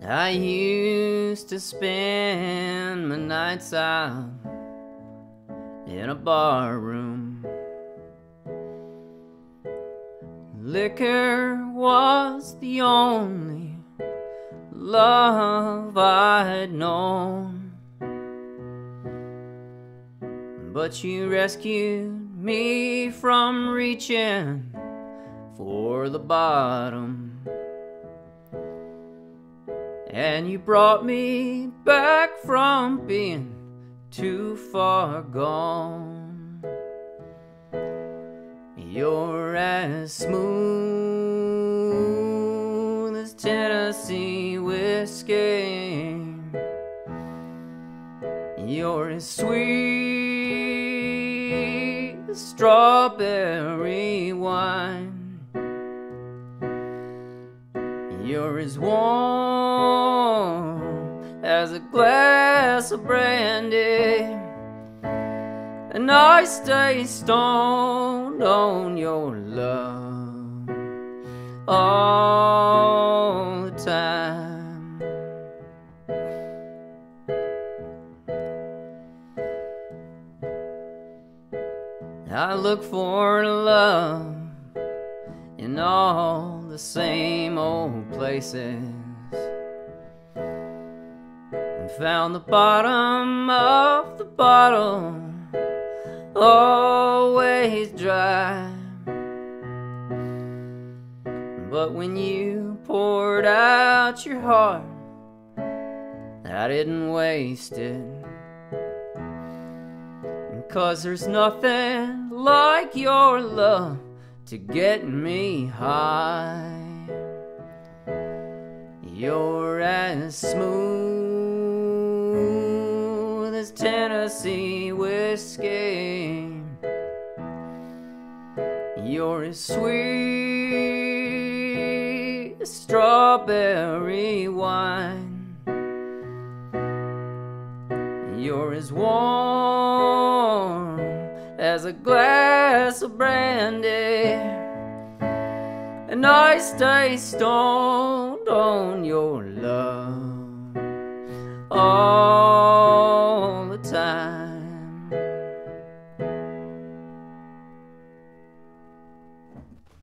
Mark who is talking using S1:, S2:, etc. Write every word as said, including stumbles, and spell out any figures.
S1: I used to spend my nights out in a barroom. Liquor was the only love I'd known, but you rescued me from reaching for the bottom, and you brought me back from being too far gone. You're as smooth as Tennessee whiskey. You're as sweet as strawberry wine. You're as warm as a glass of brandy, and I stay stoned on your love all the time. I look for love in all the same old places, and found the bottom of the bottle always dry. But when you poured out your heart, I didn't waste it, 'cause there's nothing like your love to get me high. You're as smooth as Tennessee whiskey. You're as sweet as strawberry wine. You're as warm as a glass of brandy, and I stay stoned on your love. Oh,